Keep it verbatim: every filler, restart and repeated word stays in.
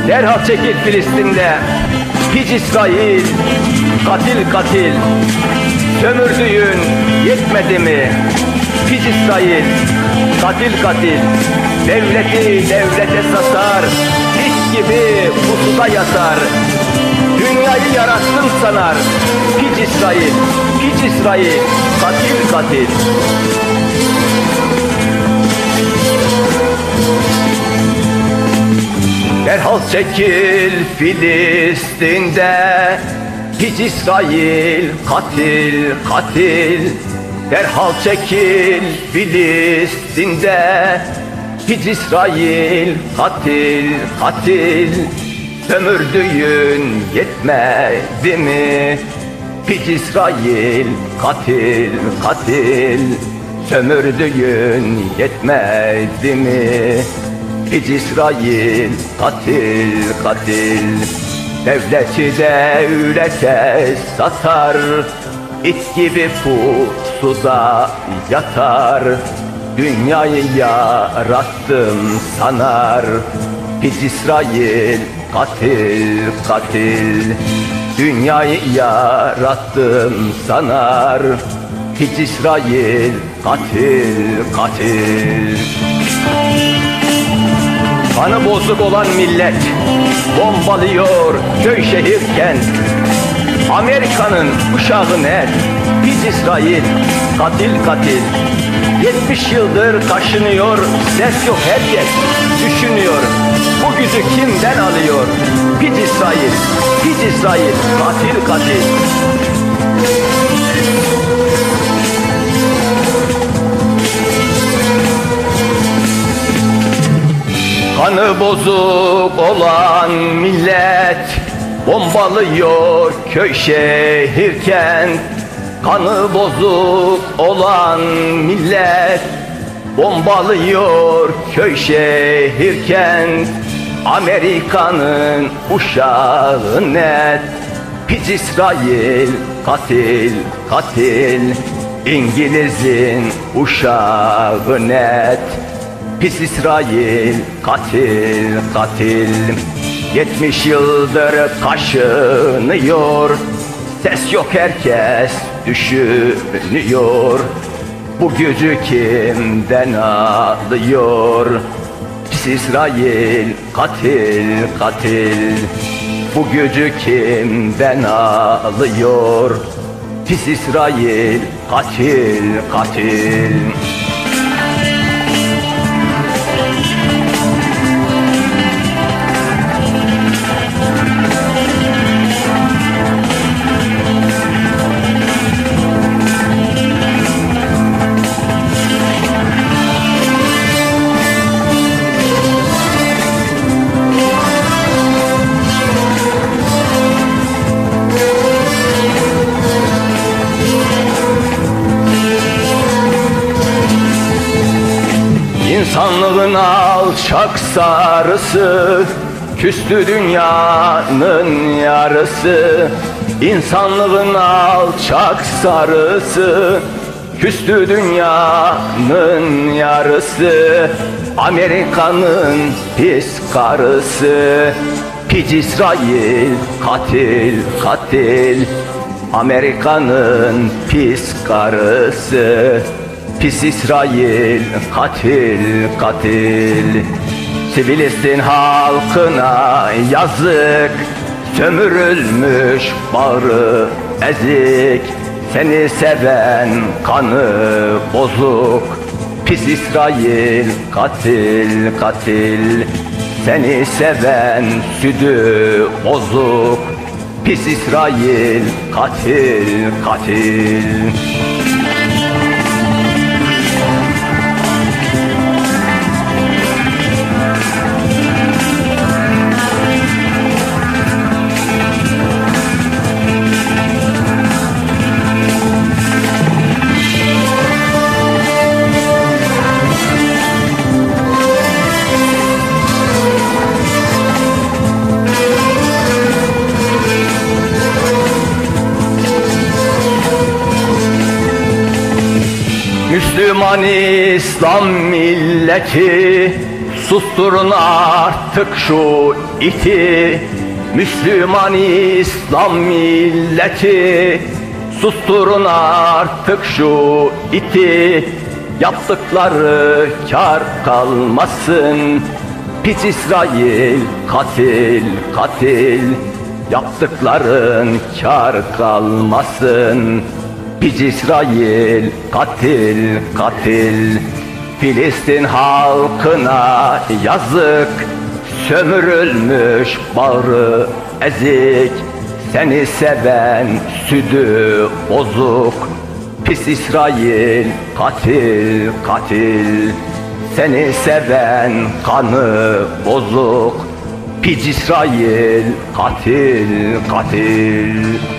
derhal çekil Filistin'de. Hiç İsrail, katil katil, sömürdüğün yetmedi mi? Hiç İsrail, katil katil, devleti devlete satar, it gibi pusuda yatar. Dünyayı yarattın sanar, hiç İsrail, hiç İsrail, katil katil. Derhal çekil Filistin'de, hiç İsrail, katil katil. Derhal çekil Filistin'de, hiç İsrail, katil katil. Sömürdüğün yetmedi mi? Hiç İsrail, katil katil. Sömürdüğün yetmedi mi? Hiç İsrail, katil katil. Devleti devlete satar, it gibi pusuda yatar. Dünyayı yarattım sanar, hiç İsrail, katil katil. Dünyayı yarattım sanar, hiç İsrail, katil katil. Kanı bozuk olan millet bombalıyor köy şehir kent. Amerika'nın uşağı ne? Biz İsrail, katil katil. Yetmiş yıldır kaşınıyor, ses yok, herkes düşünüyor. Bu gücü kimden alıyor? Biz İsrail, biz İsrail, katil katil. Kanı bozuk olan millet bombalıyor köy şehir kent. Kanı bozuk olan millet bombalıyor köy şehir kent. Amerika'nın uşağı net, pis İsrail, katil katil. İngiliz'in uşağı net, pis İsrail, katil katil. Yetmiş yıldır kaşınıyor, ses yok, herkes düşünüyor. Bu gücü kimden alıyor? Pis İsrail, katil katil. Bu gücü kimden alıyor? Pis İsrail, katil katil. İnsanlığın alçak sarısı, küstü dünyanın yarısı. İnsanlığın alçak sarısı, küstü dünyanın yarısı. Amerika'nın pis karısı, pis İsrail, katil katil. Amerika'nın pis karısı, pis İsrail, katil katil. Filistin halkına yazık, sömürülmüş bağrı ezik. Seni seven kanı bozuk, pis İsrail, katil katil. Seni seven südü bozuk, pis İsrail, katil katil. Müslüman İslam milleti Susturun artık şu iti, Müslüman İslam milleti. Susturun artık şu iti, yaptıkları kar kalmasın. Pis İsrail katil katil, yaptıkların kar kalmasın. Pis İsrail katil katil. Filistin halkına yazık, sömürülmüş bağrı ezik. Seni seven südü bozuk, pis İsrail katil katil. Seni seven kanı bozuk, pis İsrail katil katil.